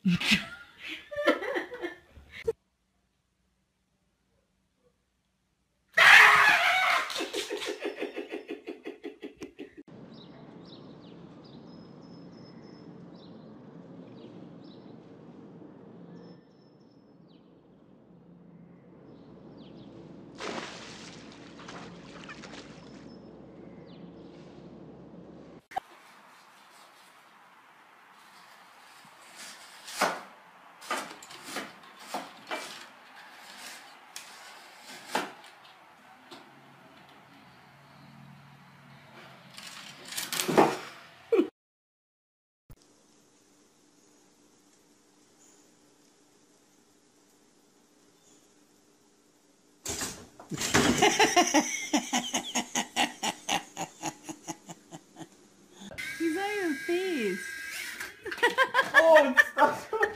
He's on your face. Oh, it's stuck.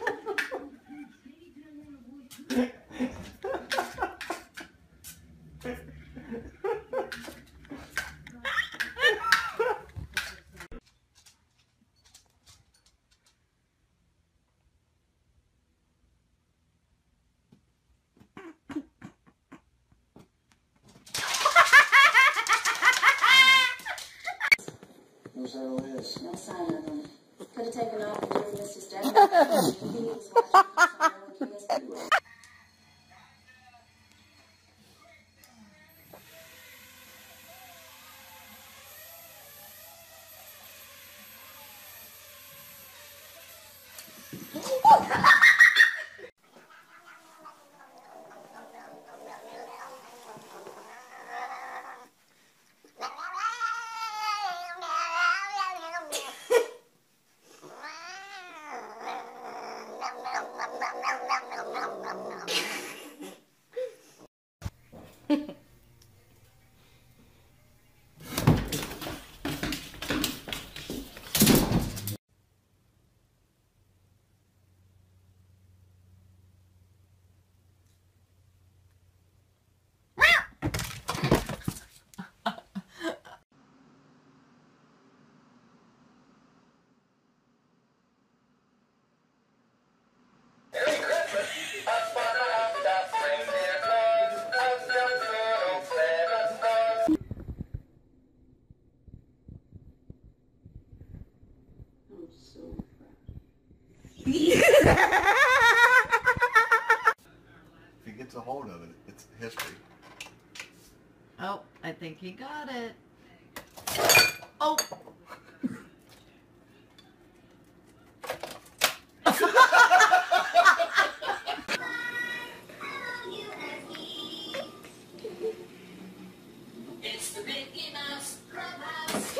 No sign of this. No sign of him. Could have taken off during Mr. Stedman. He was watching the If he gets a hold of it, it's history. Oh, I think he got it. Oh! It's the Mickey Mouse Clubhouse.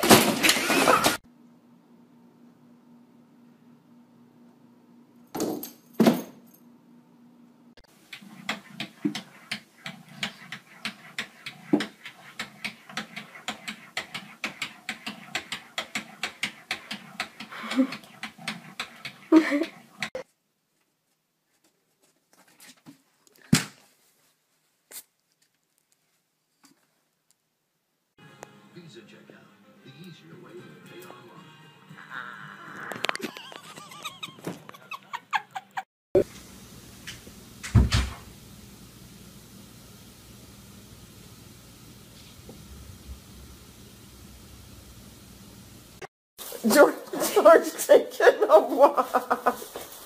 Visa checkout. The easier way to pay online. George taking a walk.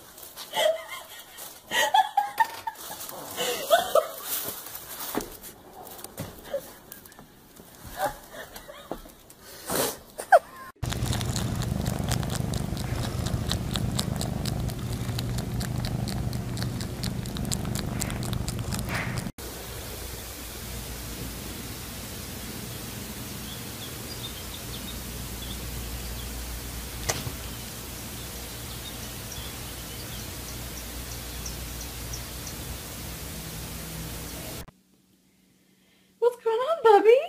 What's going on, Bubby?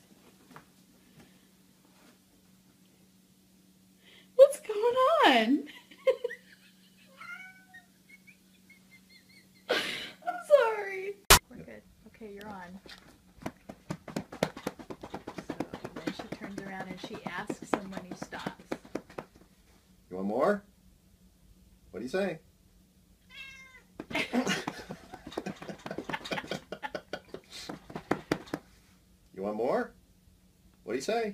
What's going on? I'm sorry. We're good. Okay, you're on. So then she turns around and she asks him when he stops. You want more? What do you say? more? What do you say?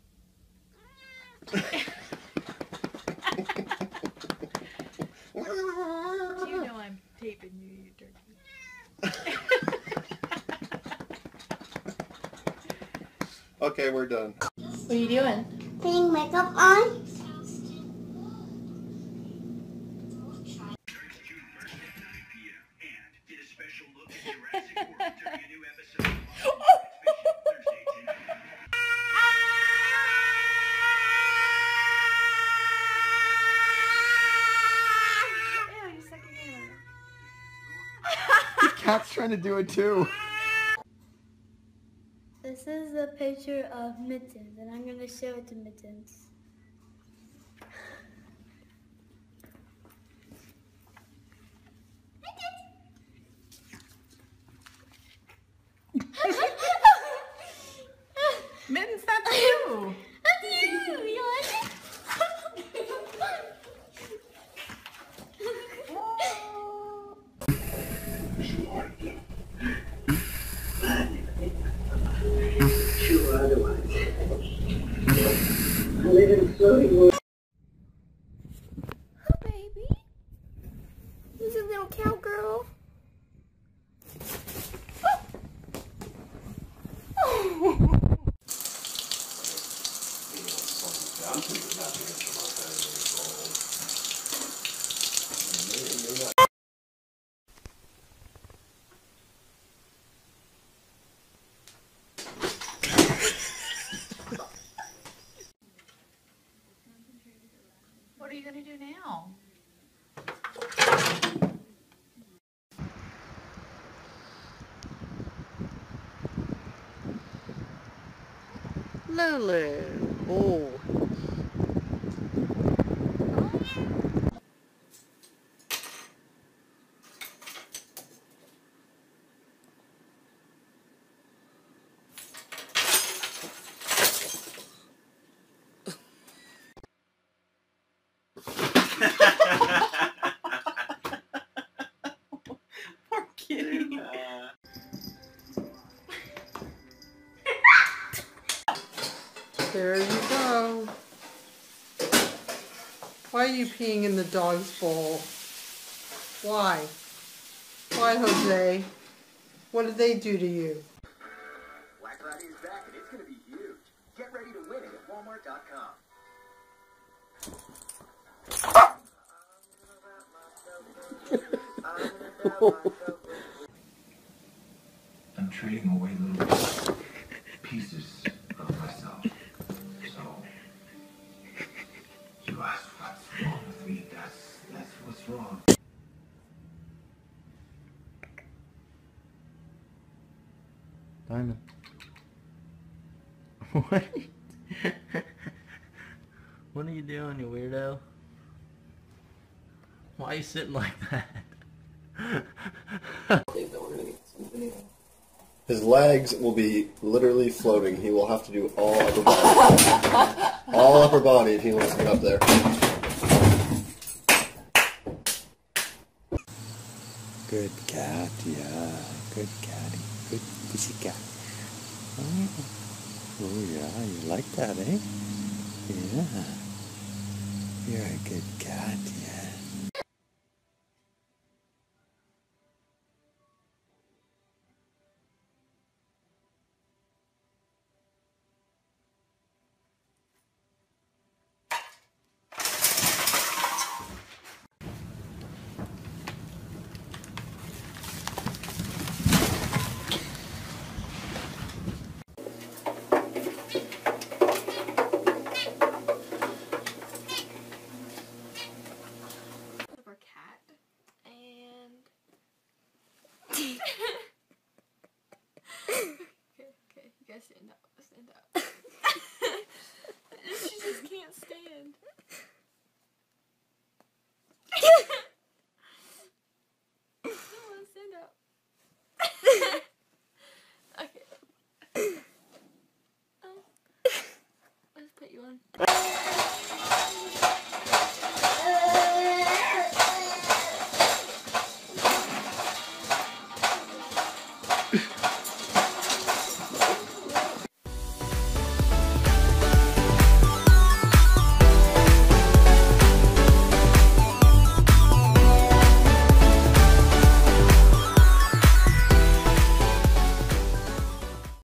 You know I'm taping you, you turkey. Okay, we're done. What are you doing? Putting makeup on. The cat's trying to do it too. This is a picture of Mittens, and I'm going to show it to Mittens. Mittens, that's you! That's you! You like it? Hi, baby. This is a little cowgirl. What are you gonna do now? Lulu. Oh. Poor kitty. There you go. Why are you peeing in the dog's bowl? Why? Why, Jose? What did they do to you? Black Friday is back and it's going to be huge. Get ready to win it at Walmart.com. I'm trading away little pieces of myself. So, you ask what's wrong with me, that's what's wrong. Diamond. What? What are you doing, you weirdo? Why are you sitting like that? His legs will be literally floating. He will have to do all upper body. All upper body if he wants to get up there. Good cat, yeah. Good catty. Good pussy cat. Oh yeah, you like that, eh? Yeah. You're a good cat, yeah.